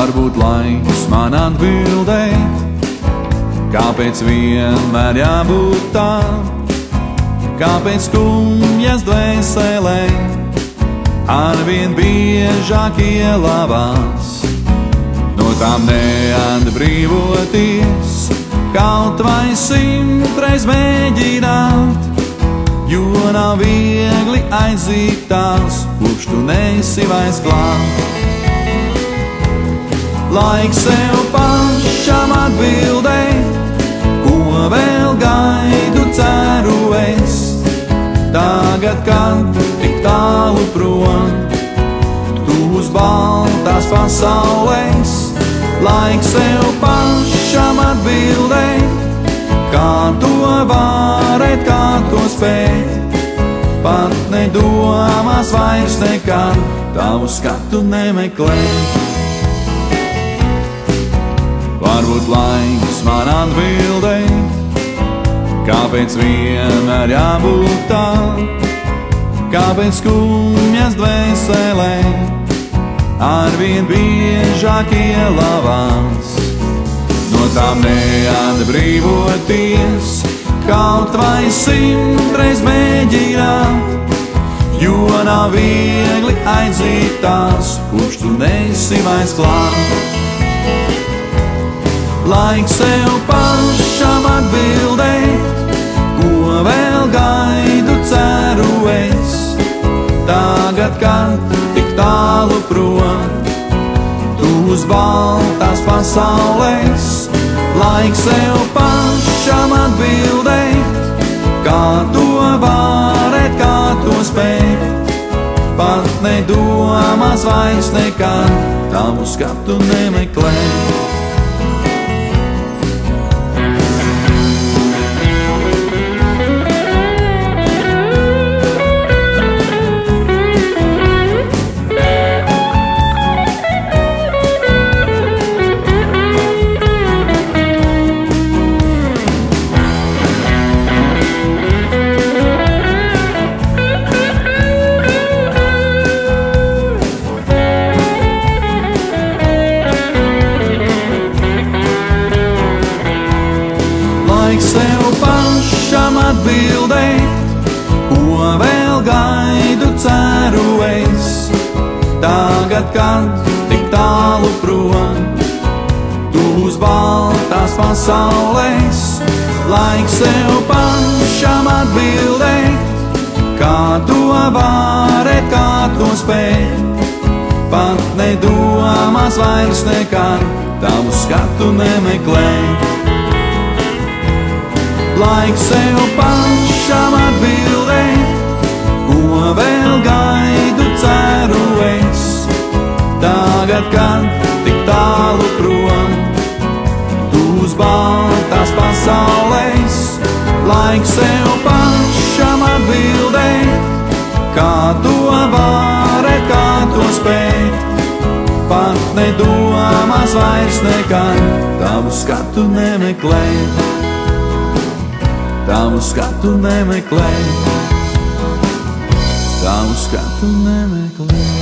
Varbūt laiks man atbildēt, kāpēc vienmēr jābūt tā, kāpēc skumjas dvēselē arvien biežāk ielāvās. No tām neatbrīvoties, kaut vai 100reiz mēģināt, jo nav viegli aiziet tās, kurš tu nesi vairs klāt. Laiks sev pašam atbildēt, ko vēl gaidu, ceru es. Tagad, kad tik tālu prom, tu uz baltās pasaulēs. Laiks sev pašam atbildēt, kā to varēt, kā to spēt. Pat nedomās vairs nekad tavu skatu nemeklēt. Varbūt laiks man atbildēt, kāpēc vienmēr jābūt tā, kāpēc skumjas dvēselē arvien biežāk ielāvās. No tām neatbrīvoties, kaut vai 100reiz mēģināt, jo nav viegli aiziet tās, kurš tu nesi vairs klāt. Laiks sev pašam atbildēt, ko vēl gaidu, ceru es. Tagad, kad tik tālu prom, tu uz baltās pasaulēs. Laiks sev pašam atbildēt, kā to varēt, kā to spēt. Pat nedomās vairs nekad tavu skatu nemeklēt. Sev pašam atbildēt, ko vēl gaidu, ceru es. Tagad, kad tik tālu prom, tu uz baltās pasaulēs. Laiks sev pašam atbildēt, kā to varēt, kā to spēt. Pat nedomās vairs nekad tavu skatu nemeklēt. Laiks sev pašam atbildēt, ko vēl gaidu, ceru es. Tagad, kad tik tālu prom, tu uz baltās pasaulēs. Laiks sev pašam atbildēt, kā to varēt, kā to spēt. Pat nedomās vairs nekad tavu skatu nemeklēt. Tavu skatu nemeklēt, tavu skatu nemeklēt.